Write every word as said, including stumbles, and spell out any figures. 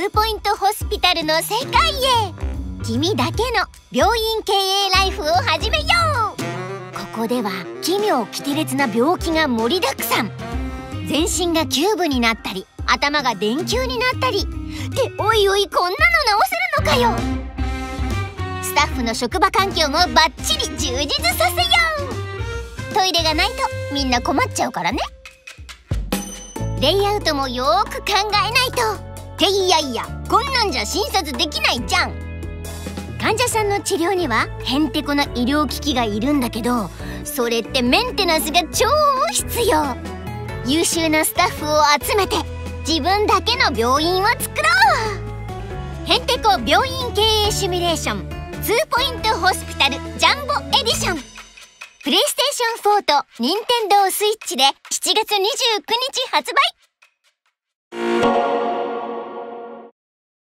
ーポイントホスピタルの世界へ。君だけの病院経営ライフを始めよう。ここでは奇妙奇天烈な病気が盛りだくさん。全身がキューブになったり頭が電球になったりって、おいおいこんなの直せるのかよ。スタッフの職場環境もバッチリ充実させよう。トイレがないとみんな困っちゃうからね。レイアウトもよーく考えないと。っていやいや、こんなんじゃ診察できないじゃん。患者さんの治療にはへんてこな医療機器がいるんだけど、それってメンテナンスが超必要。優秀なスタッフを集めて自分だけの病院を作ろう。へんてこ病院経営シミュレーションツーポイントホスピタルジャンボエディション。プレイステーションフォーとニンテンドースイッチでしちがつにじゅうくにち発売。